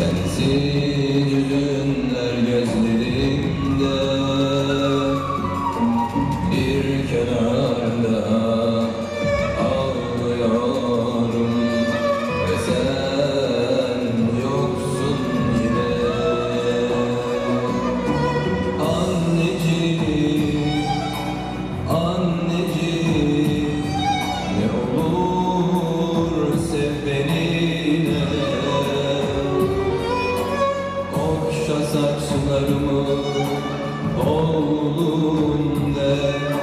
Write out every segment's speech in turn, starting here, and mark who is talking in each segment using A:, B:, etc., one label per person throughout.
A: Sensiz hüzünler gözlerimde, bir kenarda ağlıyorum ve sen yoksun yine. Anneciğim, anneciğim, ne olur sev beni yine. Okşa saçlarımı oğlum de,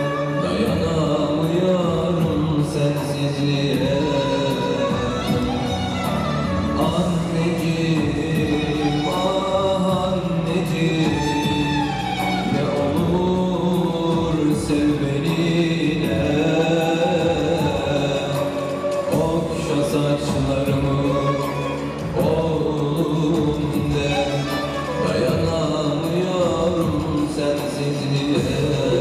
A: dayanamıyorum sensizliğe. Anneciğim, ah anneciğim, ne olur sev beni yine. Okşa saçlarımı oğlum de, dayanamıyorum sensizliğe.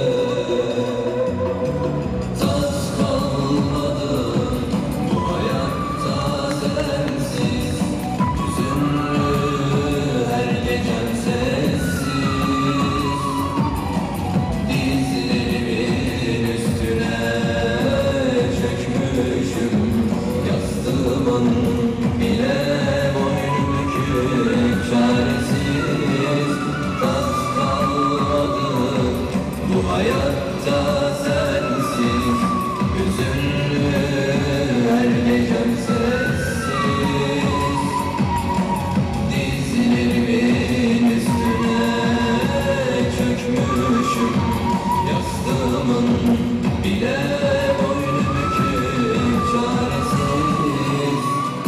A: Tat kalmadı bu hayatta sensiz, hüzünlü her gecem sessiz. Dizlerimin üstüne çökmüşüm, yastığımın bile boynum bükük, çaresiz. Tat kalmadı bu hayatta sensiz, hüzünlü her gecem sessiz. Dizlerimin üstüne çökmüşüm, yastığımın bile boynu bükük, çaresiz.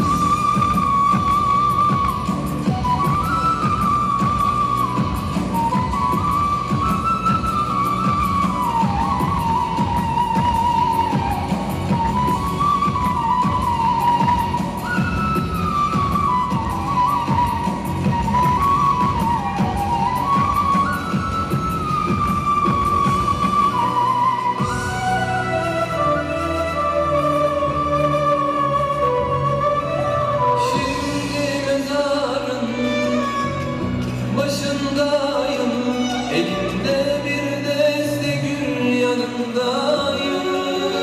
A: Şimdi mezarın başındayım, elimde bir deste gül, yanındayım.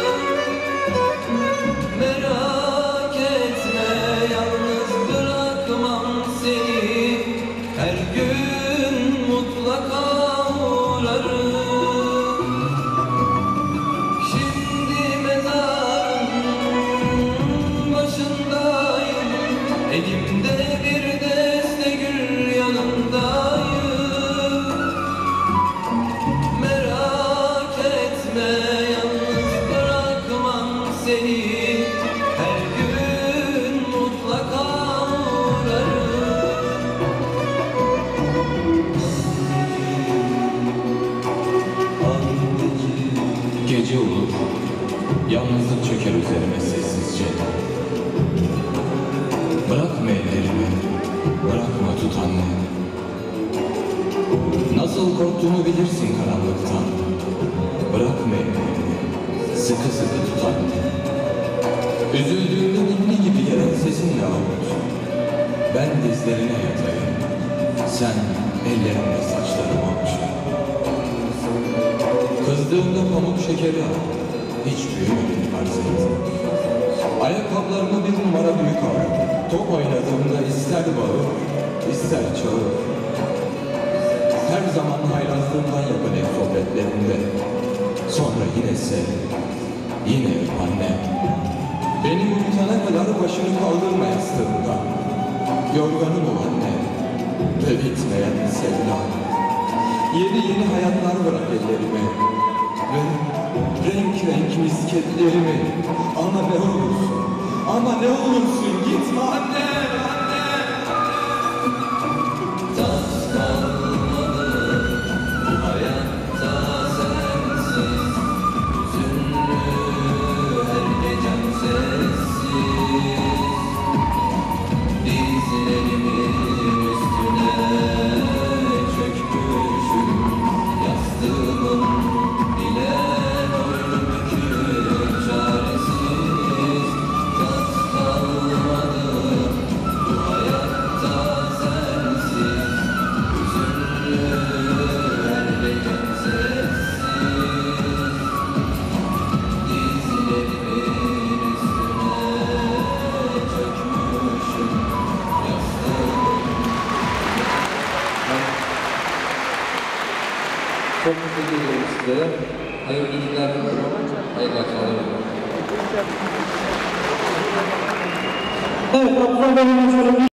A: Merak etme, yalnız bırakmam seni, her gün mutlaka uğrarım. Şimdi mezarın başındayım, elimde bir deste gül, yanındayım. Merak etme, yalnız bırakmam seni, her gün mutlaka uğrarım. Gece olur, yalnızlık çöker üzerime sessizce. Bırakma ellerimi, bırakma tut anne. Nasıl korktuğumu bilirsin karanlıktan. Bırakma ellerimi, sıkı sıkı tut anne. Üzüldüğümde ninni gibi gelen sesinle avut. Ben dizlerine yatayım, sen ellerimle saçlarımı okşa. Kızdığımda pamuk şekeri al, hiç büyümediğini farz et. Ayakkabılarımı bir numara büyük al, top oynadığımda ister bağır, ister çağır. Her zaman haylazlığımdan yapın ev sohbetlerinde. Sonra yine sev, yine öp anne. Beni uyutana kadar başını kaldırma yastığımdan. Yorganım ol anne ve bitmeyen sevda. Yeni yeni hayatlar bırak ellerime ve renk renk misketlerimi. Ama ne olursun, ama ne olursun gitme anne, anne. Tat kalmadı bu hayatta sensiz, hüzünlü her gecem sessiz. Dizlerimin üstüne çökmüşüm, yastığımın bile boynu bükük, çaresiz. Tat kalmadı
B: Çok teşekkür ediyorum sizlere. Hayırlı günler diliyorum. Hayırlı akşamlar diliyorum.
C: Evet, Abdullah Bey'in